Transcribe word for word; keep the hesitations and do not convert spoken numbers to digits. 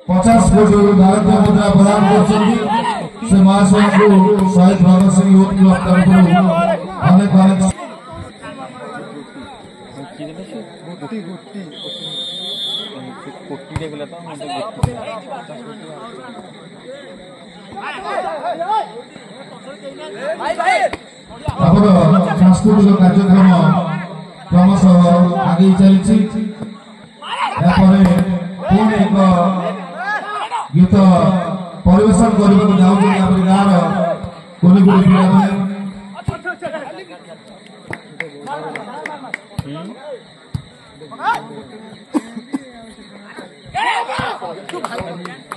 पचास कोटी भारतीय मुद्रा प्रदान कर से महाशय को शहीद भगत सिंह यूथ क्लब तरफ अनेक अनेक सांस्कृतिक कार्यक्रम क्रमश आगे चली एक गीत परिवेशन करने जाऊँ गाँव कोनी कोनी पिला